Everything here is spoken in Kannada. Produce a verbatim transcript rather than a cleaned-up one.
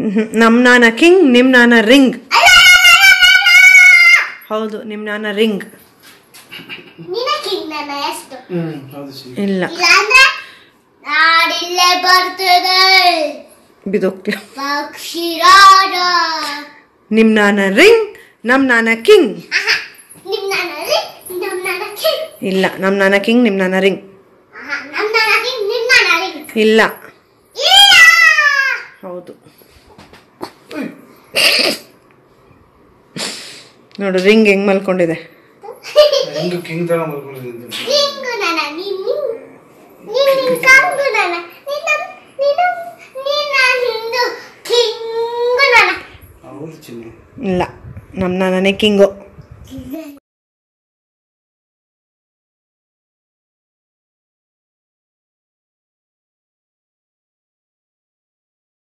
ನಮ್ಮ ನಾನ ಕಿಂಗ್ ನಿಮ್ಮ ನಾನ ರಿಂಗ್. ಹೌದು ನಿಮ್ಮ ನಾನ ರಿಂಗ್. ಇಲ್ಲ ಬಿದೋಗ್ತೀಯ. ನಿಮ್ಮ ನಾನ ರಿಂಗ್ ನಮ್ಮ ನಾನ ಕಿಂಗ್. ಇಲ್ಲ ನಮ್ಮ ನಾನ ಕಿಂಗ್ ನಿಮ್ಮ ನಾನ ರಿಂಗ್. ಇಲ್ಲ ಹೌದು ನೋಡು ರಿಂಗ್ ಹೆಂಗ್ ಮಲ್ಕೊಂಡಿದೆ. ಇಲ್ಲ ನಮ್ಮ ನಾನೇ ಕಿಂಗು.